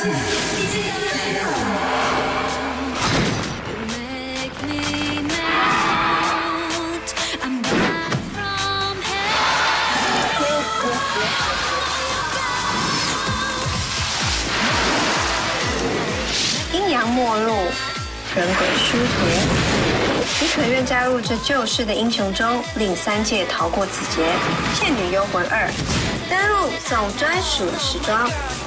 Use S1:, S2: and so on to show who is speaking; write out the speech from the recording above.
S1: 阴阳末路，人鬼殊途。你可愿加入这救世的英雄中，令3界逃过此劫？《倩女幽魂2》登录送专属时装。